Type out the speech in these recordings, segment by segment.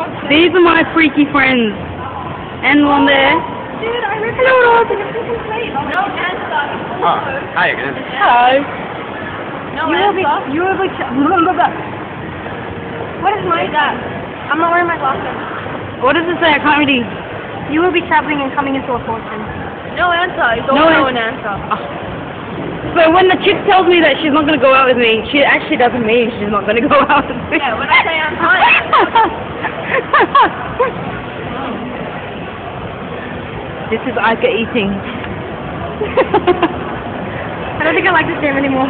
These are my freaky friends. And one there. Dude, I ripped it off in a freaking plate. No answer. Oh, hi again. Hello. No answer. You will be. What is my dad? I'm not wearing my glasses. What does it say? I can't read. You will be traveling and coming into a fortune. No answer. It's No also an answer. So when the chick tells me that she's not going to go out with me, she actually doesn't mean she's not going to go out with me. Yeah, when I say I'm fine. This is Aika eating. I don't think I like this game anymore.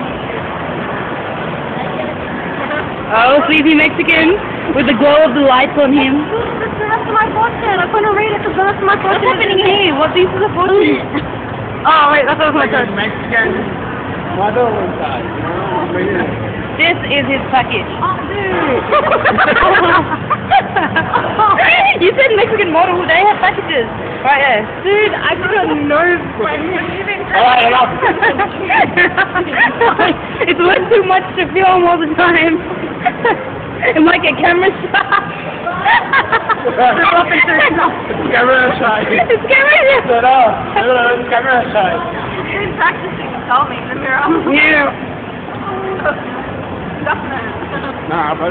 Oh, sleepy Mexican with the glow of the lights on him. This is the rest of my fortune. I couldn't read it because the rest of my fortune. What's happening here? What pieces of fortune? Oh wait, that's my turn. Mexican mother inside. This is his package. Oh, dude. You said Mexican model, they have packages. Right there. Dude, I got a nerve when you're leaving. Alright, enough. It's way too much to film all the time. It might get camera shot. Camera shy. It's camera shot. No, camera shy. You've been practicing. Tell me in the mirror. Yeah. Nah, but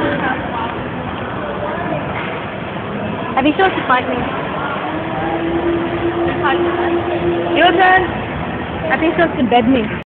I think she wants to fight me. Your turn. I think she wants to bed me.